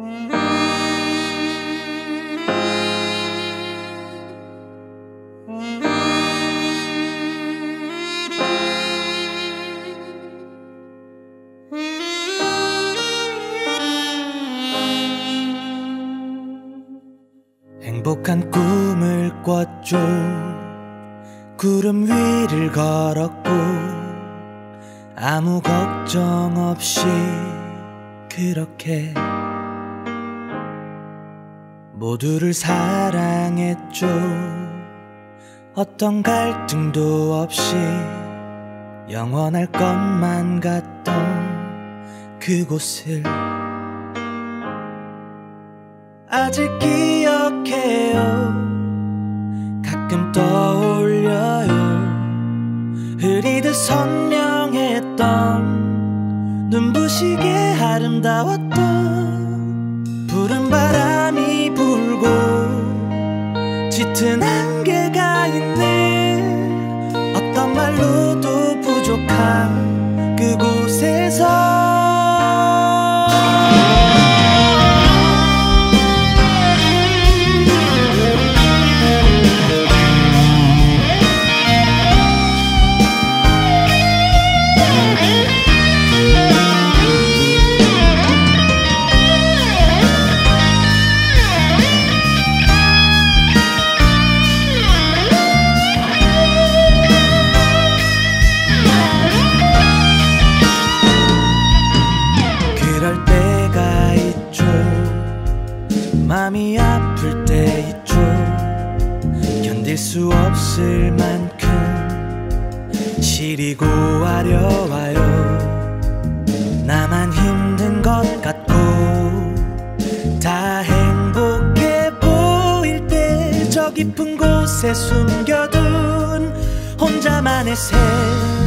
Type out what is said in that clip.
행복한 꿈을 꿨죠. 구름 위를 걸었고 아무 걱정 없이 그렇게 모두를 사랑했죠. 어떤 갈등도 없이 영원할 것만 같던 그곳을 아직 기억해요. 가끔 떠올려요. 흐리듯 선명했던 눈부시게 아름다웠던 푸른 바람이 불고 짙은 안개가 있는 어떤 말로도 부족한 그곳에서 마음이 아플 때 있죠. 견딜 수 없을 만큼 시리고 아려와요. 나만 힘든 것 같고 다 행복해 보일 때 저 깊은 곳에 숨겨둔 혼자만의 새